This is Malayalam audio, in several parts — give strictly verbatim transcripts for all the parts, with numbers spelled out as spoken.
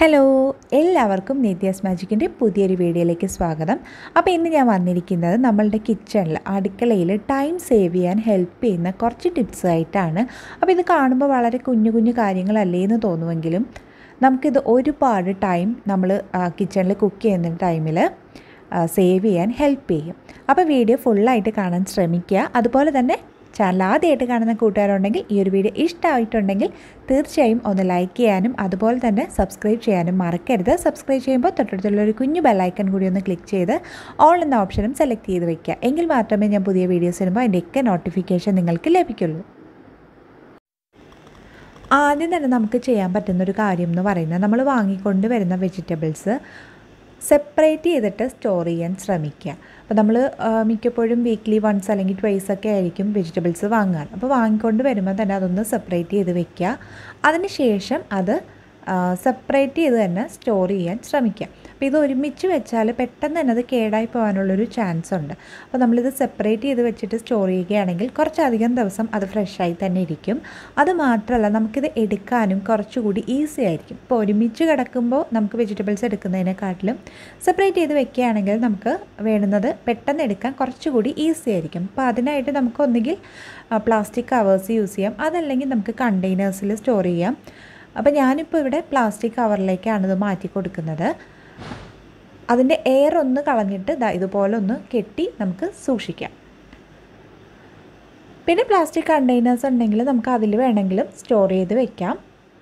ഹലോ, എല്ലാവർക്കും നിത്യാസ്മാജിക്കിൻ്റെ പുതിയൊരു വീഡിയോയിലേക്ക് സ്വാഗതം. അപ്പോൾ ഇന്ന് ഞാൻ വന്നിരിക്കുന്നത് നമ്മളുടെ കിച്ചണിൽ അടുക്കളയിൽ ടൈം സേവ് ചെയ്യാൻ ഹെൽപ്പ് ചെയ്യുന്ന കുറച്ച് ടിപ്സ് ആയിട്ടാണ്. അപ്പോൾ ഇത് കാണുമ്പോൾ വളരെ കുഞ്ഞു കുഞ്ഞു കാര്യങ്ങളല്ലേ എന്ന് തോന്നുമെങ്കിലും നമുക്കിത് ഒരുപാട് ടൈം നമ്മൾ കിച്ചണിൽ കുക്ക് ചെയ്യുന്ന ടൈമിൽ സേവ് ചെയ്യാൻ ഹെൽപ്പ് ചെയ്യും. അപ്പോൾ വീഡിയോ ഫുള്ളായിട്ട് കാണാൻ ശ്രമിക്കുക. അതുപോലെ തന്നെ ചാനൽ ആദ്യമായിട്ട് കാണുന്ന കൂട്ടുകാരുണ്ടെങ്കിൽ ഈ ഒരു വീഡിയോ ഇഷ്ടമായിട്ടുണ്ടെങ്കിൽ തീർച്ചയായും ഒന്ന് ലൈക്ക് ചെയ്യാനും അതുപോലെ തന്നെ സബ്സ്ക്രൈബ് ചെയ്യാനും മറക്കരുത്. സബ്സ്ക്രൈബ് ചെയ്യുമ്പോൾ തൊട്ടടുത്തുള്ള ഒരു കുഞ്ഞു ബെല്ലൈക്കൺ കൂടി ഒന്ന് ക്ലിക്ക് ചെയ്ത് ഓൾ എന്ന ഓപ്ഷനും സെലക്ട് ചെയ്ത് വയ്ക്കുക. എങ്കിൽ മാത്രമേ ഞാൻ പുതിയ വീഡിയോസ് വരുമ്പോൾ അതിൻ്റെയൊക്കെ നോട്ടിഫിക്കേഷൻ നിങ്ങൾക്ക് ലഭിക്കുള്ളൂ. ആദ്യം തന്നെ നമുക്ക് ചെയ്യാൻ പറ്റുന്നൊരു കാര്യം എന്ന് പറയുന്നത് നമ്മൾ വാങ്ങിക്കൊണ്ട് വരുന്ന വെജിറ്റബിൾസ് സെപ്പറേറ്റ് ചെയ്തിട്ട് സ്റ്റോർ ചെയ്യാൻ ശ്രമിക്കുക. അപ്പോൾ നമ്മൾ മിക്കപ്പോഴും വീക്ക്ലി വൺസ് അല്ലെങ്കിൽ ട്വൈസ് ഒക്കെ ആയിരിക്കും വെജിറ്റബിൾസ് വാങ്ങാൻ. അപ്പോൾ വാങ്ങിക്കൊണ്ട് വരുമ്പോൾ തന്നെ അതൊന്ന് സെപ്പറേറ്റ് ചെയ്ത് വെക്കുക. അതിന് ശേഷം അത് സെപ്പറേറ്റ് ചെയ്ത് തന്നെ സ്റ്റോർ ചെയ്യാൻ ശ്രമിക്കുക. അപ്പോൾ ഇത് ഒരുമിച്ച് വെച്ചാൽ പെട്ടെന്ന് തന്നെ അത് കേടായി പോകാനുള്ളൊരു ചാൻസ് ഉണ്ട്. അപ്പോൾ നമ്മളിത് സെപ്പറേറ്റ് ചെയ്ത് വെച്ചിട്ട് സ്റ്റോർ ചെയ്യുകയാണെങ്കിൽ കുറച്ചധികം ദിവസം അത് ഫ്രഷായി തന്നെ ഇരിക്കും. അതുമാത്രമല്ല നമുക്കിത് എടുക്കാനും കുറച്ചുകൂടി ഈസി ആയിരിക്കും. ഇപ്പോൾ ഒരുമിച്ച് കിടക്കുമ്പോൾ നമുക്ക് വെജിറ്റബിൾസ് എടുക്കുന്നതിനെക്കാട്ടിലും സെപ്പറേറ്റ് ചെയ്ത് വെക്കുകയാണെങ്കിൽ നമുക്ക് വേണ്ടുന്നത് പെട്ടെന്ന് എടുക്കാൻ കുറച്ചുകൂടി ഈസി ആയിരിക്കും. അപ്പോൾ അതിനായിട്ട് നമുക്ക് ഒന്നുകിൽ പ്ലാസ്റ്റിക് കവേഴ്സ് യൂസ് ചെയ്യാം, അതല്ലെങ്കിൽ നമുക്ക് കണ്ടെയ്നേഴ്സിൽ സ്റ്റോർ ചെയ്യാം. അപ്പോൾ ഞാനിപ്പോൾ ഇവിടെ പ്ലാസ്റ്റിക് കവറിലേക്കാണ് ഇത് മാറ്റി കൊടുക്കുന്നത്. അതിൻ്റെ എയർ ഒന്ന് കളഞ്ഞിട്ട് ദാ ഇതുപോലെ ഒന്ന് കെട്ടി നമുക്ക് സൂക്ഷിക്കാം. പിന്നെ പ്ലാസ്റ്റിക് കണ്ടെയ്നേഴ്സ് ഉണ്ടെങ്കിൽ നമുക്ക് അതിൽ വേണമെങ്കിലും സ്റ്റോർ ചെയ്ത് വെക്കാം.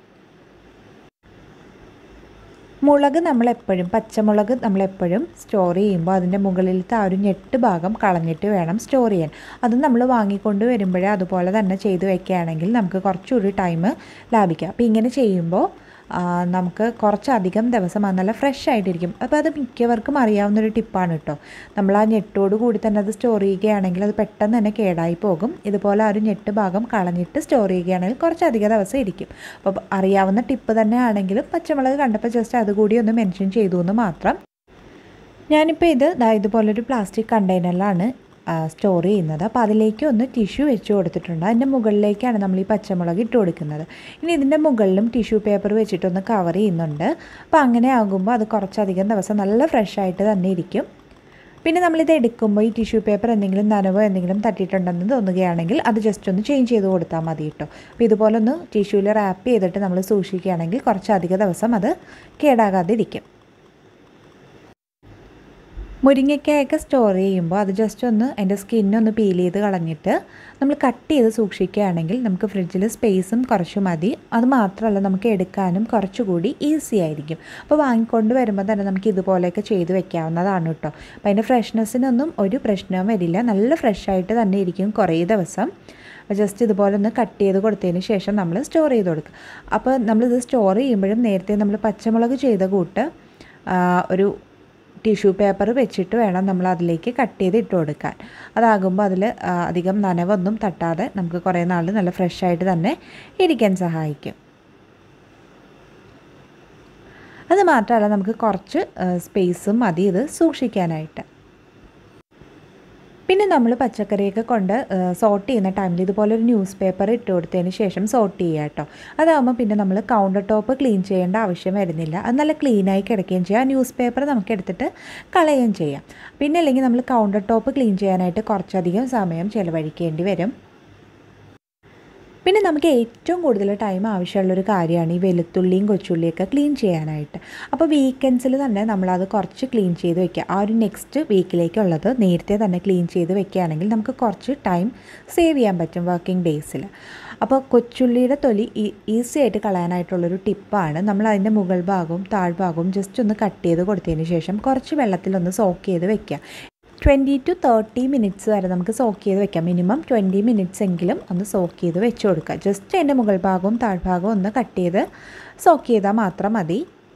മുളക് നമ്മളെപ്പോഴും പച്ചമുളക് നമ്മളെപ്പോഴും സ്റ്റോർ ചെയ്യുമ്പോൾ അതിൻ്റെ മുകളിലത്തെ ആ ഒരു ഞെട്ട് ഭാഗം കളഞ്ഞിട്ട് വേണം സ്റ്റോർ ചെയ്യാൻ. അത് നമ്മൾ വാങ്ങിക്കൊണ്ട് വരുമ്പോഴേ അതുപോലെ തന്നെ ചെയ്ത് വെക്കുകയാണെങ്കിൽ നമുക്ക് കുറച്ചുകൂടി ടൈം ലാഭിക്കാം. അപ്പോൾ ഇങ്ങനെ ചെയ്യുമ്പോൾ നമുക്ക് കുറച്ചധികം ദിവസം അത് നല്ല ഫ്രഷ് ആയിട്ടിരിക്കും. അപ്പോൾ അത് മിക്കവർക്കും അറിയാവുന്നൊരു ടിപ്പാണ് കേട്ടോ. നമ്മൾ ആ ഞെട്ടോട് കൂടി തന്നെ അത് സ്റ്റോർ ചെയ്യുകയാണെങ്കിൽ അത് പെട്ടെന്ന് തന്നെ കേടായി പോകും. ഇതുപോലെ ആ ഒരു ഞെട്ട് ഭാഗം കളഞ്ഞിട്ട് സ്റ്റോർ ചെയ്യുകയാണെങ്കിൽ കുറച്ചധികം ദിവസം ഇരിക്കും. അപ്പോൾ അറിയാവുന്ന ടിപ്പ് തന്നെ ആണെങ്കിലും പച്ചമുളക് കണ്ടപ്പോൾ ജസ്റ്റ് അതുകൂടി ഒന്ന് മെൻഷൻ ചെയ്തു എന്ന് മാത്രം. ഞാനിപ്പോൾ ഇത് ഇതുപോലൊരു പ്ലാസ്റ്റിക് കണ്ടെയ്നറിലാണ് സ്റ്റോർ ചെയ്യുന്നത്. അപ്പോൾ അതിലേക്ക് ഒന്ന് ടിഷ്യൂ വെച്ച് കൊടുത്തിട്ടുണ്ട്. അതിൻ്റെ മുകളിലേക്കാണ് നമ്മൾ ഈ പച്ചമുളക് ഇട്ട് കൊടുക്കുന്നത്. ഇനി ഇതിൻ്റെ മുകളിലും ടിഷ്യൂ പേപ്പർ വെച്ചിട്ടൊന്ന് കവർ ചെയ്യുന്നുണ്ട്. അപ്പോൾ അങ്ങനെ ആകുമ്പോൾ അത് കുറച്ചധികം ദിവസം നല്ല ഫ്രഷായിട്ട് തന്നെ ഇരിക്കും. പിന്നെ നമ്മളിത് എടുക്കുമ്പോൾ ഈ ടിഷ്യൂ പേപ്പർ എന്തെങ്കിലും നനവോ എന്തെങ്കിലും തട്ടിയിട്ടുണ്ടെന്ന് തോന്നുകയാണെങ്കിൽ അത് ജസ്റ്റ് ഒന്ന് ചേഞ്ച് ചെയ്ത് കൊടുത്താൽ മതി കേട്ടോ. അപ്പോൾ ഇതുപോലെ ഒന്ന് ടിഷ്യൂവിൽ റാപ്പ് ചെയ്തിട്ട് നമ്മൾ സൂക്ഷിക്കുകയാണെങ്കിൽ കുറച്ചധികം ദിവസം അത് കേടാകാതെ ഇരിക്കും. മുരിങ്ങയ്ക്കായൊക്കെ സ്റ്റോർ ചെയ്യുമ്പോൾ അത് ജസ്റ്റ് ഒന്ന് അതിൻ്റെ സ്കിന്നൊന്ന് പീൽ ചെയ്ത് കളഞ്ഞിട്ട് നമ്മൾ കട്ട് ചെയ്ത് സൂക്ഷിക്കുകയാണെങ്കിൽ നമുക്ക് ഫ്രിഡ്ജിൽ സ്പേസും കുറച്ച് മതി. അത് മാത്രമല്ല നമുക്ക് എടുക്കാനും കുറച്ചുകൂടി ഈസി ആയിരിക്കും. അപ്പോൾ വാങ്ങിക്കൊണ്ട് വരുമ്പോൾ തന്നെ നമുക്ക് ഇതുപോലെയൊക്കെ ചെയ്ത് വെക്കാവുന്നതാണ് കേട്ടോ. അപ്പോൾ അതിൻ്റെ ഫ്രഷ്നെസ്സിനൊന്നും ഒരു പ്രശ്നവും വരില്ല. നല്ല ഫ്രഷായിട്ട് തന്നെ ഇരിക്കും കുറേ ദിവസം. ജസ്റ്റ് ഇതുപോലെ ഒന്ന് കട്ട് ചെയ്ത് കൊടുത്തതിന് ശേഷം നമ്മൾ സ്റ്റോർ ചെയ്ത് കൊടുക്കുക. അപ്പോൾ നമ്മളിത് സ്റ്റോർ ചെയ്യുമ്പോഴും നേരത്തെ നമ്മൾ പച്ചമുളക് ചെയ്ത കൂട്ട് ഒരു ടിഷ്യൂ പേപ്പർ വെച്ചിട്ട് വേണം നമ്മൾ അതിലേക്ക് കട്ട് ചെയ്ത് ഇട്ട് കൊടുക്കാൻ. അതാകുമ്പോൾ അതിൽ അധികം നനവൊന്നും തട്ടാതെ നമുക്ക് കുറേ നാൾ നല്ല ഫ്രഷായിട്ട് തന്നെ ഇരിക്കാൻ സഹായിക്കും. അത് മാത്രമല്ല നമുക്ക് കുറച്ച് സ്പേസും മതി ഇത് സൂക്ഷിക്കാനായിട്ട്. പിന്നെ നമ്മൾ പച്ചക്കറിയൊക്കെ കൊണ്ട് സോട്ട് ചെയ്യുന്ന ടൈമിൽ ഇതുപോലെ ഒരു ന്യൂസ് പേപ്പർ ഇട്ട് കൊടുത്തതിന് ശേഷം സോട്ട് ചെയ്യുക കേട്ടോ. അതാകുമ്പോൾ പിന്നെ നമ്മൾ കൗണ്ടർ ടോപ്പ് ക്ലീൻ ചെയ്യേണ്ട ആവശ്യം വരുന്നില്ല. അത് നല്ല ക്ലീനായി കിടക്കുകയും ചെയ്യാം. ന്യൂസ് പേപ്പർ നമുക്ക് എടുത്തിട്ട് കളയുകയും ചെയ്യാം. പിന്നെ അല്ലെങ്കിൽ നമ്മൾ കൗണ്ടർ ടോപ്പ് ക്ലീൻ ചെയ്യാനായിട്ട് കുറച്ചധികം സമയം ചിലവഴിക്കേണ്ടി വരും. പിന്നെ നമുക്ക് ഏറ്റവും കൂടുതൽ ടൈം ആവശ്യമുള്ളൊരു കാര്യമാണ് ഈ വെളുത്തുള്ളിയും കൊച്ചുള്ളിയൊക്കെ ക്ലീൻ ചെയ്യാനായിട്ട്. അപ്പോൾ വീക്കെൻഡ്സിൽ തന്നെ നമ്മളത് കുറച്ച് ക്ലീൻ ചെയ്ത് വെക്കുക. ആ ഒരു നെക്സ്റ്റ് വീക്കിലേക്കുള്ളത് നേരത്തെ തന്നെ ക്ലീൻ ചെയ്ത് വെക്കുകയാണെങ്കിൽ നമുക്ക് കുറച്ച് ടൈം സേവ് ചെയ്യാൻ പറ്റും വർക്കിംഗ് ഡേയ്സിൽ. അപ്പോൾ കൊച്ചുള്ളിയുടെ തൊലി ഈസി ആയിട്ട് കളയാനായിട്ടുള്ളൊരു ടിപ്പാണ്. നമ്മൾ അതിൻ്റെ മുകൾ ഭാഗവും താഴ്ഭാഗവും ജസ്റ്റ് ഒന്ന് കട്ട് ചെയ്ത് കൊടുത്തതിന് ശേഷം കുറച്ച് വെള്ളത്തിലൊന്ന് സോക്ക് ചെയ്ത് വെക്കുക. ട്വൻറ്റി ടു തേർട്ടി മിനിറ്റ്സ് വരെ നമുക്ക് സോക്ക് ചെയ്ത് വെക്കാം. മിനിമം ട്വൻറ്റി മിനിറ്റ്സ് എങ്കിലും ഒന്ന് സോക്ക് ചെയ്ത് വെച്ച് കൊടുക്കുക. ജസ്റ്റ് അതിൻ്റെ മുകൾ ഭാഗവും താഴ്ഭാഗവും ഒന്ന് കട്ട് ചെയ്ത് സോക്ക് ചെയ്താൽ മാത്രം മതി.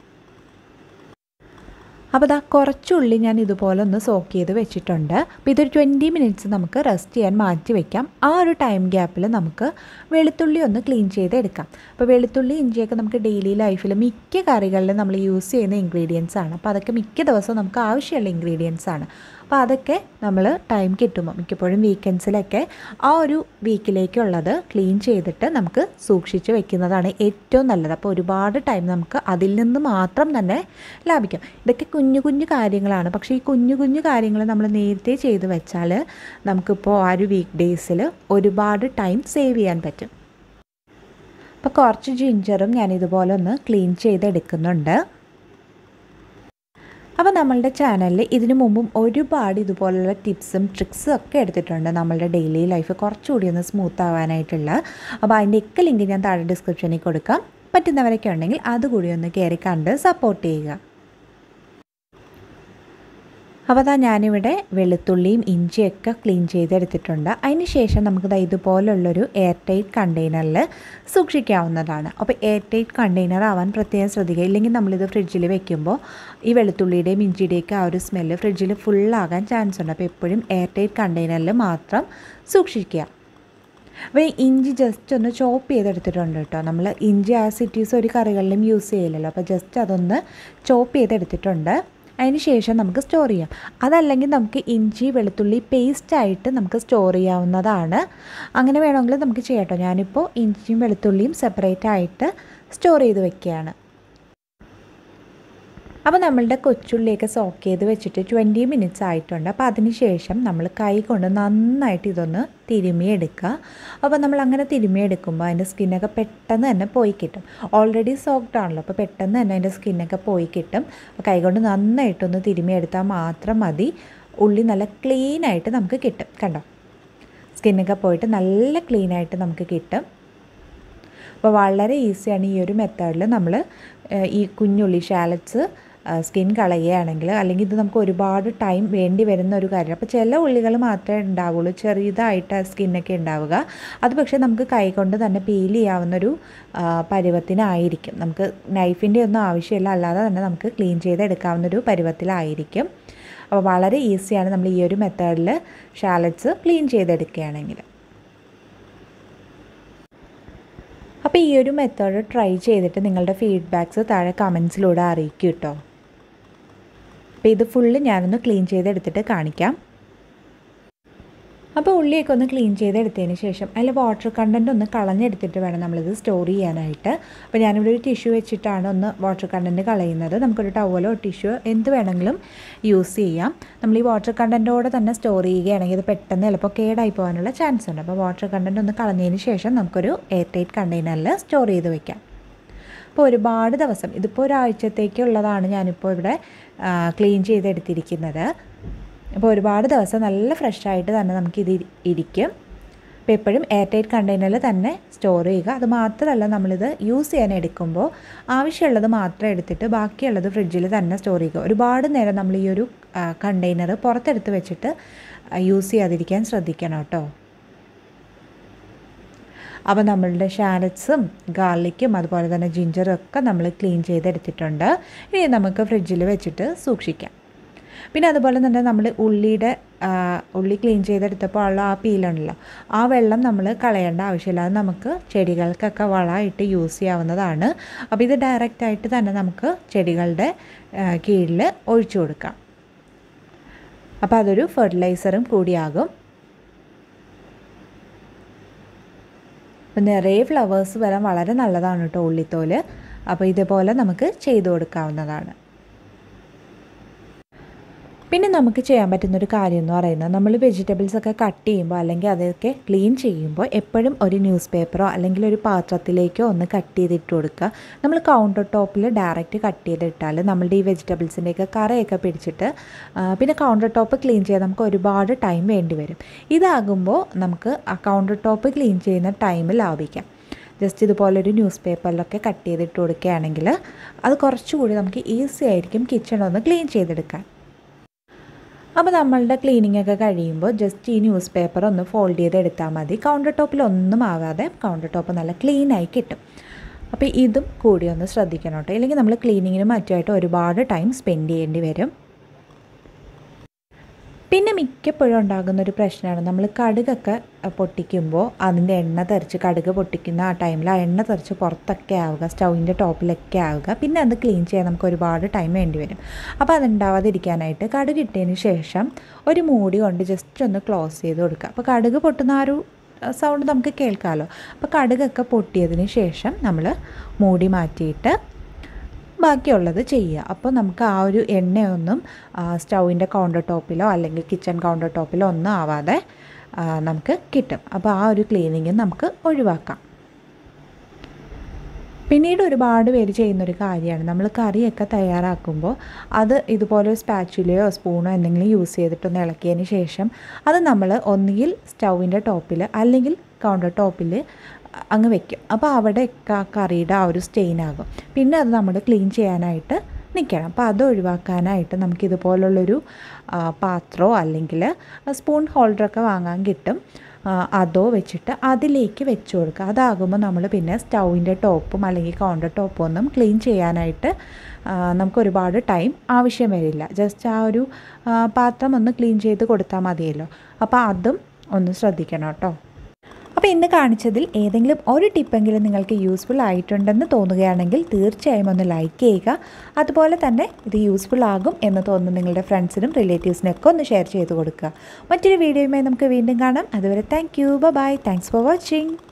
അപ്പോൾ ഇതാ കുറച്ചുള്ളി ഞാൻ ഇതുപോലെ ഒന്ന് സോക്ക് ചെയ്ത് വെച്ചിട്ടുണ്ട്. അപ്പോൾ ഇതൊരു ട്വൻറ്റി മിനിറ്റ്സ് നമുക്ക് റെസ്റ്റ് ചെയ്യാൻ മാറ്റി വയ്ക്കാം. ആ ഒരു ടൈം ഗ്യാപ്പിൽ നമുക്ക് വെളുത്തുള്ളി ഒന്ന് ക്ലീൻ ചെയ്തെടുക്കാം. അപ്പോൾ വെളുത്തുള്ളി ഇഞ്ചിയൊക്കെ നമുക്ക് ഡെയിലി ലൈഫിൽ മിക്ക കറികളിലും നമ്മൾ യൂസ് ചെയ്യുന്ന ഇൻഗ്രീഡിയൻസ് ആണ്. അപ്പോൾ അതൊക്കെ മിക്ക ദിവസവും നമുക്ക് ആവശ്യമുള്ള ഇൻഗ്രീഡിയൻസ് ആണ്. അപ്പോൾ അതൊക്കെ നമ്മൾ ടൈം കിട്ടുമ്പോൾ മിക്കപ്പോഴും വീക്കെൻഡ്സിലൊക്കെ ആ ഒരു വീക്കിലേക്കുള്ളത് ക്ലീൻ ചെയ്തിട്ട് നമുക്ക് സൂക്ഷിച്ച് വെക്കുന്നതാണ് ഏറ്റവും നല്ലത്. അപ്പോൾ ഒരുപാട് ടൈം നമുക്ക് അതിൽ നിന്ന് മാത്രം തന്നെ ലാഭിക്കാം. ഇതൊക്കെ കുഞ്ഞു കുഞ്ഞു കാര്യങ്ങളാണ്, പക്ഷേ ഈ കുഞ്ഞു കുഞ്ഞു കാര്യങ്ങൾ നമ്മൾ നേരത്തെ ചെയ്ത് വെച്ചാൽ നമുക്കിപ്പോൾ ആ ഒരു വീക്ക് ഡേയ്സിൽ ഒരുപാട് ടൈം സേവ് ചെയ്യാൻ പറ്റും. അപ്പോൾ കുറച്ച് ജിഞ്ചറും ഞാനിതുപോലെ ഒന്ന് ക്ലീൻ ചെയ്തെടുക്കുന്നുണ്ട്. അപ്പോൾ നമ്മളുടെ ചാനലിൽ ഇതിനു മുമ്പും ഒരുപാട് ഇതുപോലുള്ള ടിപ്സും ട്രിക്സും ഒക്കെ എടുത്തിട്ടുണ്ട്, നമ്മളുടെ ഡെയിലി ലൈഫ് കുറച്ചുകൂടി ഒന്ന് സ്മൂത്ത് ആവാനായിട്ടുള്ള. അപ്പോൾ അതിൻ്റെയൊക്കെ ലിങ്ക് ഞാൻ താഴെ ഡിസ്ക്രിപ്ഷനിൽ കൊടുക്കാം. പറ്റുന്നവരൊക്കെ ഉണ്ടെങ്കിൽ അതുകൂടി ഒന്ന് കയറി കണ്ട് സപ്പോർട്ട് ചെയ്യുക. അപ്പോൾ അതാ ഞാനിവിടെ വെളുത്തുള്ളിയും ഇഞ്ചിയൊക്കെ ക്ലീൻ ചെയ്തെടുത്തിട്ടുണ്ട്. അതിന് ശേഷം നമുക്കിത് ഇതുപോലുള്ളൊരു എയർ ടൈറ്റ് കണ്ടെയ്നറിൽ സൂക്ഷിക്കാവുന്നതാണ്. അപ്പോൾ എയർ ടൈറ്റ് കണ്ടെയ്നർ ആവാൻ പ്രത്യേകം ശ്രദ്ധിക്കുക, ഇല്ലെങ്കിൽ നമ്മളിത് ഫ്രിഡ്ജിൽ വെക്കുമ്പോൾ ഈ വെളുത്തുള്ളിയുടെയും ഇഞ്ചിയുടെയൊക്കെ ആ ഒരു സ്മെല്ല് ഫ്രിഡ്ജിൽ ഫുള്ളാകാൻ ചാൻസ് ഉണ്ട്. അപ്പോൾ എപ്പോഴും എയർ ടൈറ്റ് കണ്ടെയ്നറിൽ മാത്രം സൂക്ഷിക്കുക. അപ്പോൾ ഈ ഇഞ്ചി ജസ്റ്റ് ഒന്ന് ചോപ്പ് ചെയ്തെടുത്തിട്ടുണ്ട് കേട്ടോ. നമ്മൾ ഇഞ്ചി ആ സിറ്റീസ് ഒരു കറികളിലും യൂസ് ചെയ്യില്ലല്ലോ, അപ്പോൾ ജസ്റ്റ് അതൊന്ന് ചോപ്പ് ചെയ്തെടുത്തിട്ടുണ്ട്. അതിന് ശേഷം നമുക്ക് സ്റ്റോർ ചെയ്യാം. അതല്ലെങ്കിൽ നമുക്ക് ഇഞ്ചി വെളുത്തുള്ളി പേസ്റ്റായിട്ട് നമുക്ക് സ്റ്റോർ ചെയ്യാവുന്നതാണ്. അങ്ങനെ വേണമെങ്കിൽ നമുക്ക് ചെയ്യാം കേട്ടോ. ഞാനിപ്പോൾ ഇഞ്ചിയും വെളുത്തുള്ളിയും സെപ്പറേറ്റ് ആയിട്ട് സ്റ്റോർ ചെയ്ത് വെക്കുകയാണ്. അപ്പോൾ നമ്മളുടെ കൊച്ചുള്ളിയൊക്കെ സോക്ക് ചെയ്ത് വെച്ചിട്ട് ട്വൻറ്റി മിനിറ്റ്സ് ആയിട്ടുണ്ട്. അപ്പോൾ അതിന് ശേഷം നമ്മൾ കൈ കൊണ്ട് നന്നായിട്ട് ഇതൊന്ന് തിരുമിയെടുക്കുക. അപ്പോൾ നമ്മൾ അങ്ങനെ തിരുമിയെടുക്കുമ്പോൾ അതിൻ്റെ സ്കിന്നൊക്കെ പെട്ടെന്ന് തന്നെ പോയി കിട്ടും. ഓൾറെഡി സോക്ഡ് ആണല്ലോ, അപ്പോൾ പെട്ടെന്ന് തന്നെ അതിൻ്റെ സ്കിന്നൊക്കെ പോയി കിട്ടും. അപ്പോൾ കൈ കൊണ്ട് നന്നായിട്ടൊന്ന് തിരുമിയെടുത്താൽ മാത്രം മതി. ഉള്ളി നല്ല ക്ലീനായിട്ട് നമുക്ക് കിട്ടും. കണ്ടോ, സ്കിന്നൊക്കെ പോയിട്ട് നല്ല ക്ലീനായിട്ട് നമുക്ക് കിട്ടും. അപ്പോൾ വളരെ ഈസിയാണ് ഈ ഒരു മെത്തേഡിൽ നമ്മൾ ഈ കുഞ്ഞുള്ളി ഷാലറ്റ്സ് സ്കിൻ കളയുകയാണെങ്കിൽ. അല്ലെങ്കിൽ ഇത് നമുക്ക് ഒരുപാട് ടൈം വേണ്ടി വരുന്ന ഒരു കാര്യം. അപ്പോൾ ചില ഉള്ളികൾ മാത്രമേ ഉണ്ടാവുള്ളൂ ചെറിയതായിട്ട് സ്കിന്നൊക്കെ ഉണ്ടാവുക. അത് പക്ഷേ നമുക്ക് കൈകൊണ്ട് തന്നെ പീൽ ചെയ്യാവുന്നൊരു പരുവത്തിനായിരിക്കും. നമുക്ക് നൈഫിൻ്റെ ഒന്നും ആവശ്യമില്ല, അല്ലാതെ തന്നെ നമുക്ക് ക്ലീൻ ചെയ്തെടുക്കാവുന്നൊരു പരുവത്തിലായിരിക്കും. അപ്പോൾ വളരെ ഈസിയാണ് നമ്മൾ ഈ ഒരു മെത്തേഡിൽ ഷാലറ്റ്സ് ക്ലീൻ ചെയ്തെടുക്കുകയാണെങ്കിൽ. അപ്പോൾ ഈ ഒരു മെത്തേഡ് ട്രൈ ചെയ്തിട്ട് നിങ്ങളുടെ ഫീഡ്ബാക്ക്സ് താഴെ കമൻസിലൂടെ അറിയിക്കും കേട്ടോ. അപ്പോൾ ഇത് ഫുള്ള് ഞാനൊന്ന് ക്ലീൻ ചെയ്തെടുത്തിട്ട് കാണിക്കാം. അപ്പോൾ ഉള്ളിയൊക്കെ ഒന്ന് ക്ലീൻ ചെയ്തെടുത്തതിന് ശേഷം അതിൽ വാട്ടർ കണ്ടൻറ്റ് ഒന്ന് കളഞ്ഞെടുത്തിട്ട് വേണം നമ്മളിത് സ്റ്റോർ ചെയ്യാനായിട്ട്. അപ്പോൾ ഞാനിവിടെ ഒരു ടിഷ്യൂ വെച്ചിട്ടാണ് ഒന്ന് വാട്ടർ കണ്ടൻറ്റ് കളയുന്നത്. നമുക്കൊരു ടവലോ ടിഷ്യൂ എന്ത് വേണമെങ്കിലും യൂസ് ചെയ്യാം. നമ്മൾ ഈ വാട്ടർ കണ്ടൻറ്റോടെ തന്നെ സ്റ്റോർ ചെയ്യുകയാണെങ്കിൽ ഇത് പെട്ടെന്ന് ചിലപ്പോൾ കേടായി പോകാനുള്ള ചാൻസ് ഉണ്ട്. അപ്പോൾ വാട്ടർ കണ്ടൻറ്റ് ഒന്ന് കളഞ്ഞതിന് ശേഷം നമുക്കൊരു എയർ ടൈറ്റ് കണ്ടെയ്നറിൽ സ്റ്റോർ ചെയ്ത് വയ്ക്കാം. അപ്പോൾ ഒരുപാട് ദിവസം, ഇതിപ്പോൾ ഒരാഴ്ചത്തേക്കുള്ളതാണ് ഞാനിപ്പോൾ ഇവിടെ ക്ലീൻ ചെയ്തെടുത്തിരിക്കുന്നത്. അപ്പോൾ ഒരുപാട് ദിവസം നല്ല ഫ്രഷായിട്ട് തന്നെ നമുക്കിത് ഇരിക്കും. അപ്പോൾ എപ്പോഴും എയർ ടൈറ്റ് കണ്ടെയ്നറിൽ തന്നെ സ്റ്റോർ ചെയ്യുക. അത് മാത്രമല്ല, നമ്മളിത് യൂസ് ചെയ്യാൻ എടുക്കുമ്പോൾ ആവശ്യമുള്ളത് മാത്രം എടുത്തിട്ട് ബാക്കിയുള്ളത് ഫ്രിഡ്ജിൽ തന്നെ സ്റ്റോർ ചെയ്യുക. ഒരുപാട് നേരം നമ്മൾ ഈ ഒരു കണ്ടെയ്നർ പുറത്തെടുത്ത് വെച്ചിട്ട് യൂസ് ചെയ്യാതിരിക്കാൻ ശ്രദ്ധിക്കണം കേട്ടോ. അപ്പോൾ നമ്മളുടെ ഷാലറ്റ്സും ഗാർലിക്കും അതുപോലെ തന്നെ ജിഞ്ചറും ഒക്കെ നമ്മൾ ക്ലീൻ ചെയ്തെടുത്തിട്ടുണ്ട്. ഇനി നമുക്ക് ഫ്രിഡ്ജിൽ വെച്ചിട്ട് സൂക്ഷിക്കാം. പിന്നെ അതുപോലെ തന്നെ നമ്മൾ ഉള്ളിയുടെ ഉള്ളി ക്ലീൻ ചെയ്തെടുത്തപ്പോൾ ഉള്ള ആ പീലുണ്ടല്ലോ, ആ വെള്ളം നമ്മൾ കളയേണ്ട ആവശ്യമില്ല. അത് നമുക്ക് ചെടികൾക്കൊക്കെ വളമായിട്ട് യൂസ് ചെയ്യാവുന്നതാണ്. അപ്പോൾ ഇത് ഡയറക്റ്റായിട്ട് തന്നെ നമുക്ക് ചെടികളുടെ കീഴിൽ ഒഴിച്ചു കൊടുക്കാം. അപ്പോൾ അതൊരു ഫെർട്ടിലൈസറും കൂടിയാകും. അപ്പോൾ നിറയെ ഫ്ലവേഴ്സ് വരാൻ വളരെ നല്ലതാണ് കേട്ടോ ഉള്ളിത്തോല്. അപ്പോൾ ഇതുപോലെ നമുക്ക് ചെയ്തു കൊടുക്കാവുന്നതാണ്. പിന്നെ നമുക്ക് ചെയ്യാൻ പറ്റുന്നൊരു കാര്യം എന്ന് പറയുന്നത്, നമ്മൾ വെജിറ്റബിൾസൊക്കെ കട്ട് ചെയ്യുമ്പോൾ അല്ലെങ്കിൽ അതൊക്കെ ക്ലീൻ ചെയ്യുമ്പോൾ എപ്പോഴും ഒരു ന്യൂസ് പേപ്പറോ അല്ലെങ്കിൽ ഒരു പാത്രത്തിലേക്കോ ഒന്ന് കട്ട് ചെയ്തിട്ട് കൊടുക്കുക. നമ്മൾ കൗണ്ടർ ടോപ്പിൽ ഡയറക്റ്റ് കട്ട് ചെയ്തിട്ടാൽ നമ്മളുടെ ഈ വെജിറ്റബിൾസിൻ്റെയൊക്കെ കറയൊക്കെ പിടിച്ചിട്ട് പിന്നെ കൗണ്ടർ ടോപ്പ് ക്ലീൻ ചെയ്യാൻ നമുക്ക് ഒരുപാട് ടൈം വേണ്ടി വരും. ഇതാകുമ്പോൾ നമുക്ക് ആ കൗണ്ടർ ടോപ്പ് ക്ലീൻ ചെയ്യുന്ന ടൈം ലാഭിക്കാം. ജസ്റ്റ് ഇതുപോലൊരു ന്യൂസ് പേപ്പറിലൊക്കെ കട്ട് ചെയ്തിട്ട് കൊടുക്കുകയാണെങ്കിൽ അത് കുറച്ചുകൂടി നമുക്ക് ഈസി ആയിരിക്കും കിച്ചണൊന്ന് ക്ലീൻ ചെയ്തെടുക്കാൻ. അപ്പോൾ നമ്മളുടെ ക്ലീനിങ് ഒക്കെ കഴിയുമ്പോൾ ജസ്റ്റ് ഈ ന്യൂസ് പേപ്പർ ഒന്ന് ഫോൾഡ് ചെയ്തെടുത്താൽ മതി. കൗണ്ടർ ടോപ്പിലൊന്നും ആവാതെ കൗണ്ടർ ടോപ്പ് നല്ല ക്ലീനായി കിട്ടും. അപ്പോൾ ഇതും കൂടി ഒന്ന് ശ്രദ്ധിക്കണം കേട്ടോ, ഇല്ലെങ്കിൽ നമ്മൾ ക്ലീനിങ്ങിന് മറ്റുമായിട്ട് ഒരുപാട് ടൈം സ്പെൻഡ് ചെയ്യേണ്ടി വരും. പിന്നെ മിക്കപ്പോഴും ഉണ്ടാകുന്നൊരു പ്രശ്നമാണ് നമ്മൾ കടുകൊക്കെ പൊട്ടിക്കുമ്പോൾ അതിൻ്റെ എണ്ണ തെറിച്ച് കടുക് പൊട്ടിക്കുന്ന ആ ടൈമിൽ ആ എണ്ണ തെറിച്ച് പുറത്തൊക്കെ ആവുക, സ്റ്റൗവിൻ്റെ ടോപ്പിലൊക്കെ ആവുക. പിന്നെ അത് ക്ലീൻ ചെയ്യാൻ നമുക്ക് ഒരുപാട് ടൈം വേണ്ടി വരും. അപ്പോൾ അതുണ്ടാവാതിരിക്കാനായിട്ട് കടുക് ഇട്ടതിന് ശേഷം ഒരു മൂടി കൊണ്ട് ജസ്റ്റ് ഒന്ന് ക്ലോസ് ചെയ്ത് കൊടുക്കുക. അപ്പോൾ കടുക് പൊട്ടുന്ന ആ ഒരു സൗണ്ട് നമുക്ക് കേൾക്കാമല്ലോ. അപ്പോൾ കടുകൊക്കെ പൊട്ടിയതിന് ശേഷം നമ്മൾ മൂടി മാറ്റിയിട്ട് ബാക്കിയുള്ളത് ചെയ്യുക. അപ്പോൾ നമുക്ക് ആ ഒരു എണ്ണയൊന്നും സ്റ്റൗവിൻ്റെ കൗണ്ടർ ടോപ്പിലോ അല്ലെങ്കിൽ കിച്ചൺ കൗണ്ടർ ടോപ്പിലോ ഒന്നും ആവാതെ നമുക്ക് കിട്ടും. അപ്പോൾ ആ ഒരു ക്ലീനിങ് നമുക്ക് ഒഴിവാക്കാം. പിന്നീട് ഒരുപാട് പേര് ചെയ്യുന്നൊരു കാര്യമാണ്, നമ്മൾ കറിയൊക്കെ തയ്യാറാക്കുമ്പോൾ അത് ഇതുപോലെ സ്പാച്ചുലയോ സ്പൂണോ എന്തെങ്കിലും യൂസ് ചെയ്തിട്ടൊന്ന് ഇളക്കിയതിന് ശേഷം അത് നമ്മൾ ഒന്നുകിൽ സ്റ്റൗവിൻ്റെ ടോപ്പിൽ അല്ലെങ്കിൽ കൗണ്ടർ ടോപ്പിൽ അങ്ങ് വെക്കും. അപ്പോൾ അവിടെയൊക്കെ ആ കറിയുടെ ആ ഒരു സ്റ്റെയിൻ ആകും. പിന്നെ അത് നമ്മൾ ക്ലീൻ ചെയ്യാനായിട്ട് നിൽക്കണം. അപ്പോൾ അത് ഒഴിവാക്കാനായിട്ട് നമുക്കിതുപോലുള്ളൊരു പാത്രമോ അല്ലെങ്കിൽ സ്പൂൺ ഹോൾഡറൊക്കെ വാങ്ങാൻ കിട്ടും. അതോ വെച്ചിട്ട് അതിലേക്ക് വെച്ച് കൊടുക്കുക. അതാകുമ്പോൾ നമ്മൾ പിന്നെ സ്റ്റൗവിൻ്റെ ടോപ്പും അല്ലെങ്കിൽ കൗണ്ടർ ടോപ്പും ഒന്നും ക്ലീൻ ചെയ്യാനായിട്ട് നമുക്ക് ഒരുപാട് ടൈം ആവശ്യം വരില്ല. ജസ്റ്റ് ആ ഒരു പാത്രം ഒന്ന് ക്ലീൻ ചെയ്ത് കൊടുത്താൽ മതിയല്ലോ. അപ്പോൾ അതും ഒന്ന് ശ്രദ്ധിക്കണം കേട്ടോ. അപ്പോൾ ഇന്ന് കാണിച്ചതിൽ ഏതെങ്കിലും ഒരു ടിപ്പെങ്കിലും നിങ്ങൾക്ക് യൂസ്ഫുൾ ആയിട്ടുണ്ടെന്ന് തോന്നുകയാണെങ്കിൽ തീർച്ചയായും ഒന്ന് ലൈക്ക് ചെയ്യുക. അതുപോലെ തന്നെ ഇത് യൂസ്ഫുൾ ആകും എന്ന് തോന്നുന്ന നിങ്ങളുടെ ഫ്രണ്ട്സിനും റിലേറ്റീവ്സിനൊക്കെ ഒന്ന് ഷെയർ ചെയ്ത് കൊടുക്കുക. മറ്റൊരു വീഡിയോയുമായി നമുക്ക് വീണ്ടും കാണാം. അതുവരെ thank you, bye, thanks for watching.